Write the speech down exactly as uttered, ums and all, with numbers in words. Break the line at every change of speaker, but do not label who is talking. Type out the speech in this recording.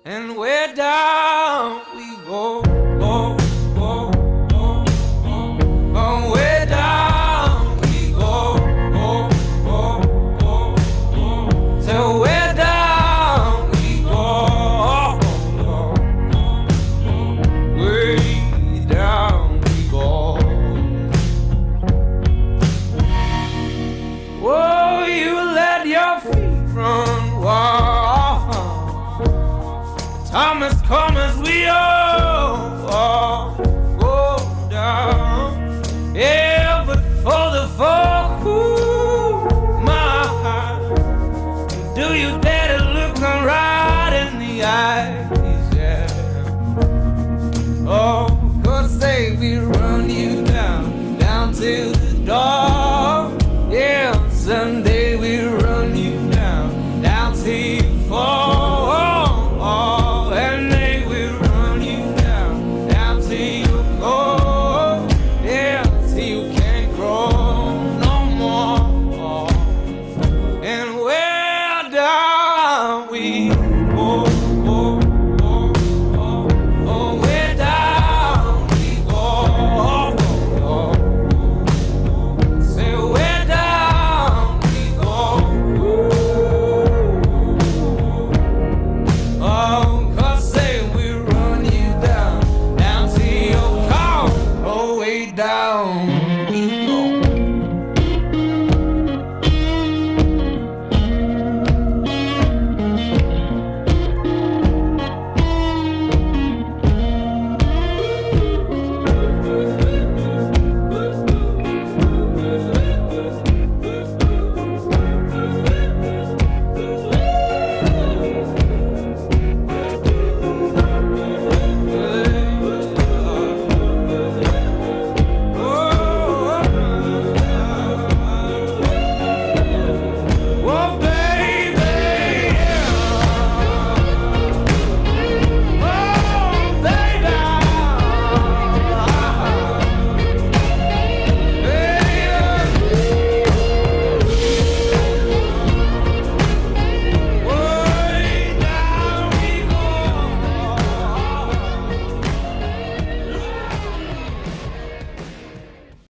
and way down we go, go, go, go, go. Oh, way down we go, go, go, go, go. So way down we go, go, way down we go. Oh, you let your feet run wild. Thomas, come as we all are.